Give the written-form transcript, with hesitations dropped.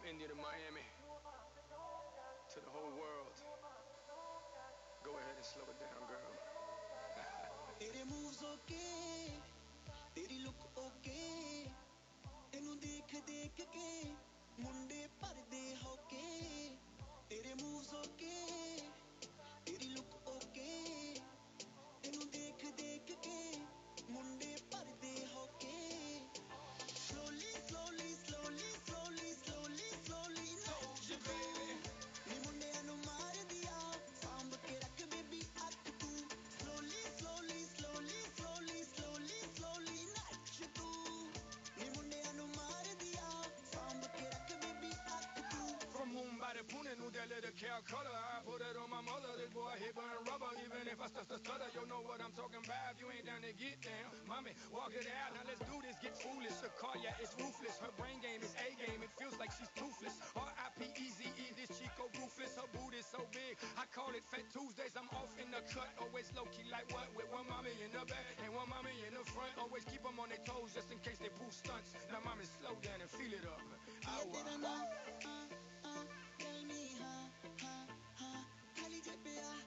India to Miami, to the whole world. Go ahead and slow it down, girl. तेरे moves okay, तेरी look okay, तेनू देख देख के मुंडे भरदे होके. तेरे moves okay, तेरी look okay, तेनू देख देख के मुंडे भरदे होके. Slowly, slowly, slowly, slowly, slowly, slowly, Told you, baby. नी मुंडियां नू मार दिया, सांभ के रख बेबी अख तू. Slowly, slowly, slowly, slowly, slowly, slowly, नच तू. नी मुंडियां नू मार दिया, सांभ के रख बेबी अख तू. From Mumbai to Pune, knew that little Calcutta. I put it on my mother, this boy, he burn rubber. Even if I start to stutter, you know what I'm talking about. You ain't down to get down. Mommy, walk it out. Now let's do this, get foolish. Her car, yeah, it's ruthless. Her brain game is A game. It feels like she's toothless. R-I-P-E-Z-E, this Chico ruthless. Her booty so big, I call it Fat Tuesdays. I'm off in the cut, always low-key like what? With one mommy in the back and one mommy in the front. Always keep them on their toes just in case they pull stunts. Now mommy, slow down and feel it up. ये तेरा ना tell me हाँ हाँ हाँ खाली जेब पे आ